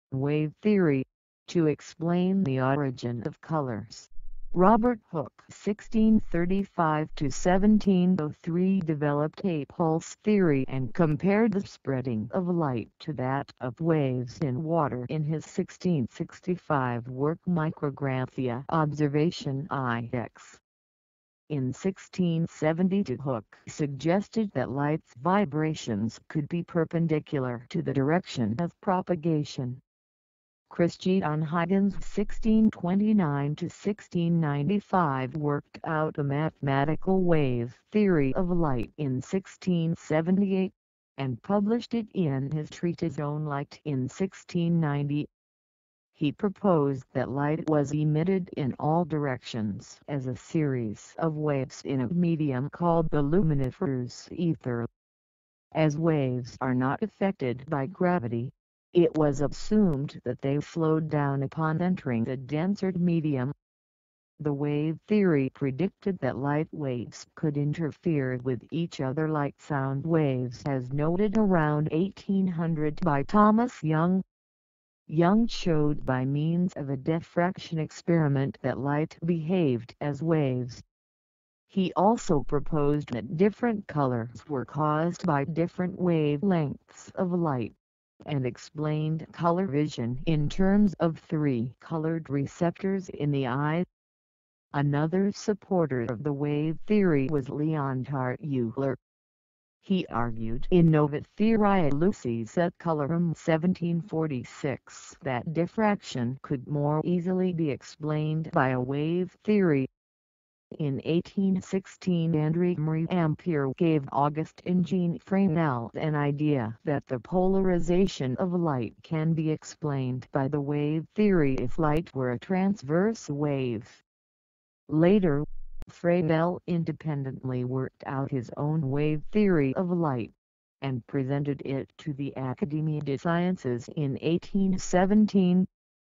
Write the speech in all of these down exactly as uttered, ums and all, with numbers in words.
wave theory, to explain the origin of colors. Robert Hooke (sixteen thirty-five to seventeen oh three) developed a pulse theory and compared the spreading of light to that of waves in water in his sixteen sixty-five work Micrographia Observation I X. In sixteen seventy-two Hooke suggested that light's vibrations could be perpendicular to the direction of propagation. Christiaan Huygens (sixteen twenty-nine to sixteen ninety-five) worked out a mathematical wave theory of light in sixteen seventy-eight, and published it in his treatise On Light in sixteen ninety. He proposed that light was emitted in all directions as a series of waves in a medium called the luminiferous ether. As waves are not affected by gravity, it was assumed that they slowed down upon entering the denser medium. The wave theory predicted that light waves could interfere with each other like sound waves as noted around eighteen hundred by Thomas Young. Young showed by means of a diffraction experiment that light behaved as waves. He also proposed that different colors were caused by different wavelengths of light, and explained color vision in terms of three colored receptors in the eye. Another supporter of the wave theory was Leonhard Euler. He argued in Nova Theoriae Lucis et Colorum seventeen forty-six that diffraction could more easily be explained by a wave theory. In eighteen sixteen Henri Ampere gave Augustin Jean Fresnel an idea that the polarization of light can be explained by the wave theory if light were a transverse wave. Later, Fresnel independently worked out his own wave theory of light, and presented it to the Académie des Sciences in eighteen seventeen.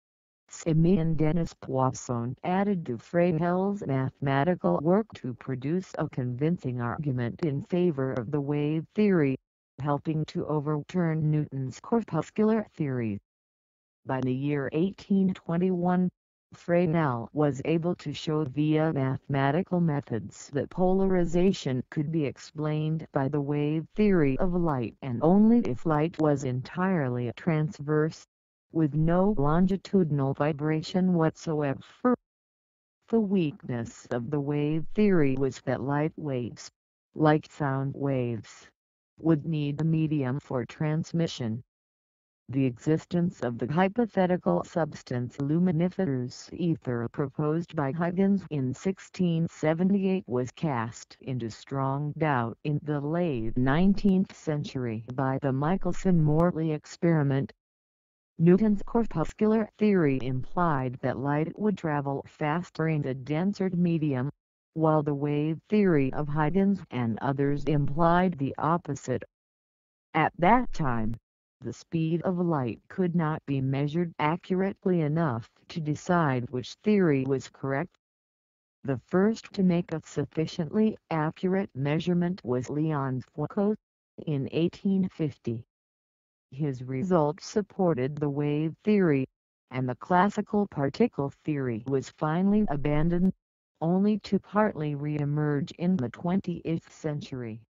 Simeon Denis Poisson added to Fresnel's mathematical work to produce a convincing argument in favor of the wave theory, helping to overturn Newton's corpuscular theory. By the year eighteen twenty-one, Fresnel was able to show via mathematical methods that polarization could be explained by the wave theory of light and only if light was entirely transverse, with no longitudinal vibration whatsoever. The weakness of the wave theory was that light waves, like sound waves, would need a medium for transmission. The existence of the hypothetical substance luminiferous ether proposed by Huygens in sixteen seventy-eight was cast into strong doubt in the late nineteenth century by the Michelson-Morley experiment. Newton's corpuscular theory implied that light would travel faster in the denser medium, while the wave theory of Huygens and others implied the opposite. At that time, the speed of light could not be measured accurately enough to decide which theory was correct. The first to make a sufficiently accurate measurement was Leon Foucault, in eighteen fifty. His results supported the wave theory, and the classical particle theory was finally abandoned, only to partly re-emerge in the twentieth century.